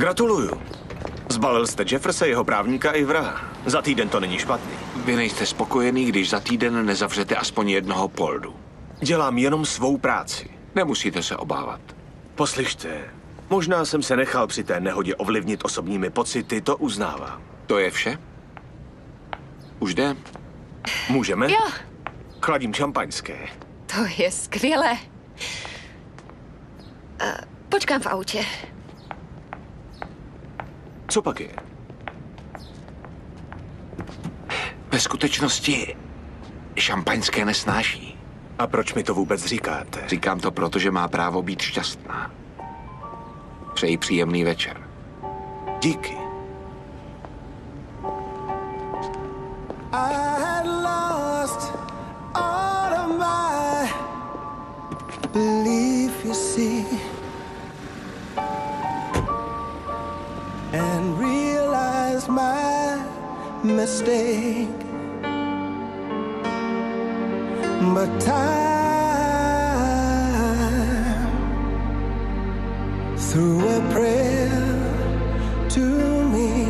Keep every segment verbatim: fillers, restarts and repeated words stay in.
Gratuluju. Zbalil jste Jefferse, jeho právníka i vraha. Za týden to není špatný. Vy nejste spokojený, když za týden nezavřete aspoň jednoho poldu. Dělám jenom svou práci. Nemusíte se obávat. Poslyšte, možná jsem se nechal při té nehodě ovlivnit osobními pocity, to uznávám. To je vše? Už jde? Můžeme? Jo. Chladím šampaňské. To je skvělé. Uh, počkám v autě. Co pak je? Ve skutečnosti šampaňské nesnáší. A proč mi to vůbec říkáte? Říkám to proto, že má právo být šťastná. Přeji příjemný večer. Díky. I had lost all of my belief, you see, and realized my mistake. But time threw a prayer to me,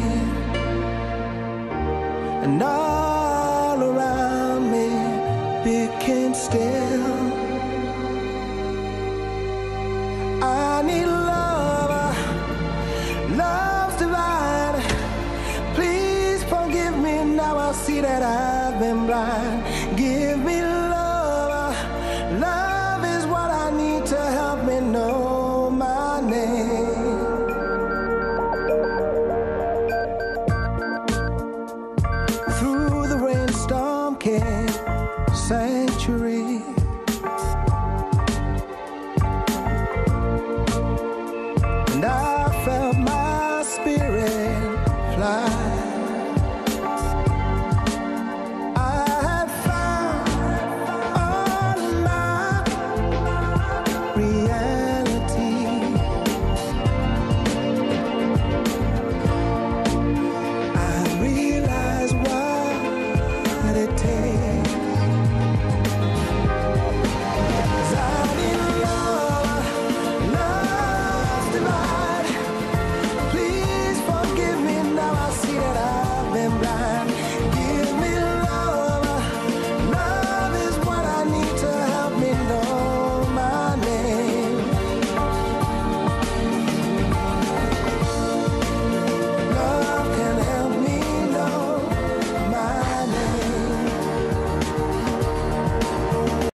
and all around me became still. I need love, love's divine. Please forgive me, now I see that I've been blind. Give me love.